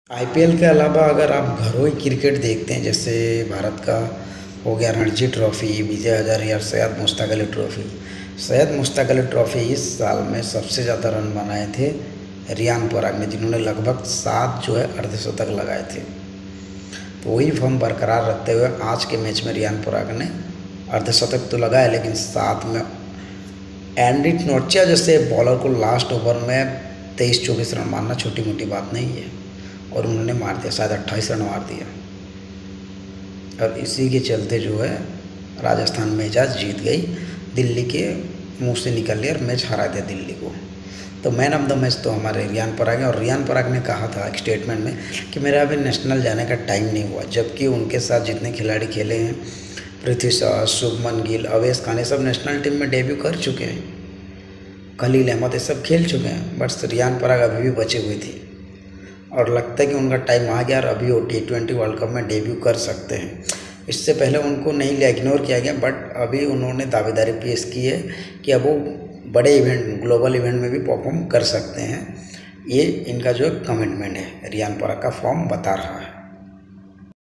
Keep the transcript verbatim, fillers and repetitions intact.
IPL के अलावा अगर आप घरों ही क्रिकेट देखते हैं, जैसे भारत का हो गया रणजी ट्रॉफी, विजय हजारे या सैयद मुश्ताक अली ट्रॉफी। सैयद मुश्ताक अली ट्रॉफी इस साल में सबसे ज़्यादा रन बनाए थे रियान पराग ने, जिन्होंने लगभग सात जो है अर्धशतक लगाए थे। तो वही फॉर्म बरकरार रखते हुए आज के मैच में रियान पराग ने अर्धशतक तो लगाया, लेकिन साथ में एंड्रिक नोच्चा जैसे बॉलर को लास्ट ओवर में तेईस चौबीस रन मारना छोटी मोटी बात नहीं है, और उन्होंने मार दिया, शायद अट्ठाईस रन मार दिया। और इसी के चलते जो है राजस्थान मैच आज जीत गई, दिल्ली के मुंह से निकल लिया और मैच हरा दिया दिल्ली को। तो मैन ऑफ द मैच तो हमारे रियान पराग है, और रियान पराग ने कहा था एक स्टेटमेंट में कि मेरा अभी नेशनल जाने का टाइम नहीं हुआ, जबकि उनके साथ जितने खिलाड़ी खेले हैं, पृथ्वी शॉ, शुभमन गिल, अवेश खान, ये सब नेशनल टीम में डेब्यू कर चुके हैं, खलील अहमद, ये सब खेल चुके हैं, बट रियान पराग अभी भी बचे हुए थे और लगता है कि उनका टाइम आ गया और अभी वो टी ट्वेंटी वर्ल्ड कप में डेब्यू कर सकते हैं। इससे पहले उनको नहीं लिया, इग्नोर किया गया, बट अभी उन्होंने दावेदारी पेश की है कि अब वो बड़े इवेंट, ग्लोबल इवेंट में भी परफॉर्म कर सकते हैं। ये इनका जो कमिटमेंट है, रियान पराग का फॉर्म बता रहा है।